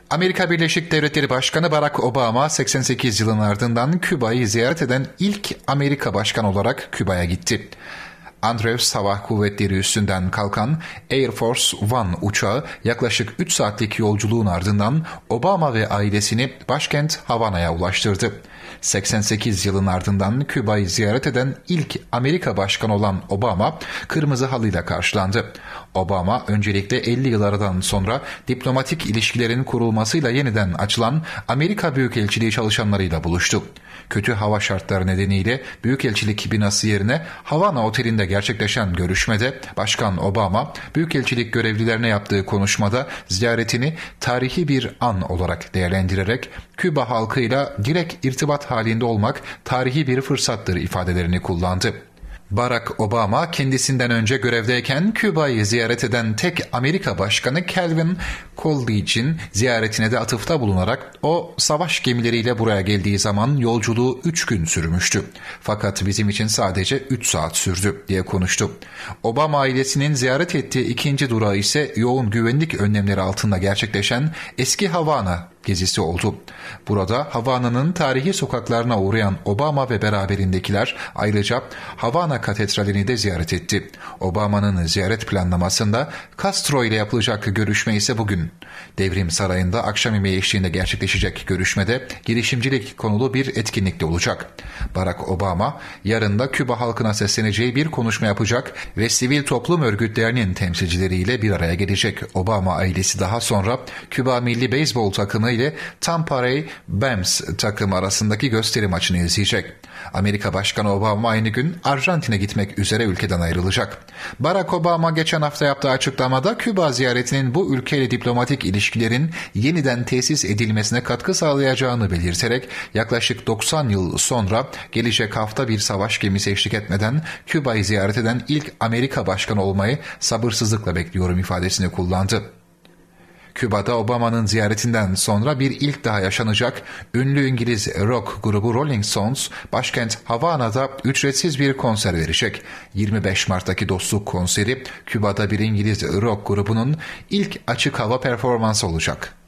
Amerika Birleşik Devletleri Başkanı Barack Obama 88 yılın ardından Küba'yı ziyaret eden ilk Amerika Başkanı olarak Küba'ya gitti. Andrews Hava Kuvvetleri üstünden kalkan Air Force One uçağı yaklaşık 3 saatlik yolculuğun ardından Obama ve ailesini başkent Havana'ya ulaştırdı. 88 yılın ardından Küba'yı ziyaret eden ilk Amerika Başkanı olan Obama, kırmızı halıyla karşılandı. Obama öncelikle 50 yıl aradan sonra diplomatik ilişkilerin kurulmasıyla yeniden açılan Amerika Büyükelçiliği çalışanlarıyla buluştu. Kötü hava şartları nedeniyle Büyükelçilik binası yerine Havana Oteli'nde gerçekleşen görüşmede Başkan Obama, Büyükelçilik görevlilerine yaptığı konuşmada ziyaretini tarihi bir an olarak değerlendirerek Küba halkıyla direkt irtibat halinde olmak tarihi bir fırsattır ifadelerini kullandı. Barack Obama kendisinden önce görevdeyken Küba'yı ziyaret eden tek Amerika Başkanı Calvin Coolidge'in ziyaretine de atıfta bulunarak o savaş gemileriyle buraya geldiği zaman yolculuğu 3 gün sürmüştü. Fakat bizim için sadece 3 saat sürdü diye konuştu. Obama ailesinin ziyaret ettiği ikinci durağı ise yoğun güvenlik önlemleri altında gerçekleşen eski Havana gezisi oldu. Burada Havana'nın tarihi sokaklarına uğrayan Obama ve beraberindekiler ayrıca Havana Katedrali'ni de ziyaret etti. Obama'nın ziyaret planlamasında Castro ile yapılacak görüşme ise bugün. Devrim Sarayı'nda akşam yemeği eşliğinde gerçekleşecek görüşmede girişimcilik konulu bir etkinlikte olacak. Barack Obama yarın da Küba halkına sesleneceği bir konuşma yapacak ve sivil toplum örgütlerinin temsilcileriyle bir araya gelecek. Obama ailesi daha sonra Küba Milli Beyzbol takımı ile Tampa Bay Bams takımı arasındaki gösteri maçını izleyecek. Amerika Başkanı Obama aynı gün Arjantin'e gitmek üzere ülkeden ayrılacak. Barack Obama geçen hafta yaptığı açıklamada Küba ziyaretinin bu ülkeyle diplomatik ilişkilerin yeniden tesis edilmesine katkı sağlayacağını belirterek yaklaşık 90 yıl sonra gelecek hafta bir savaş gemisi eşlik etmeden Küba'yı ziyaret eden ilk Amerika Başkanı olmayı sabırsızlıkla bekliyorum ifadesini kullandı. Küba'da Obama'nın ziyaretinden sonra bir ilk daha yaşanacak. Ünlü İngiliz rock grubu Rolling Stones başkent Havana'da ücretsiz bir konser verecek. 25 Mart'taki dostluk konseri Küba'da bir İngiliz rock grubunun ilk açık hava performansı olacak.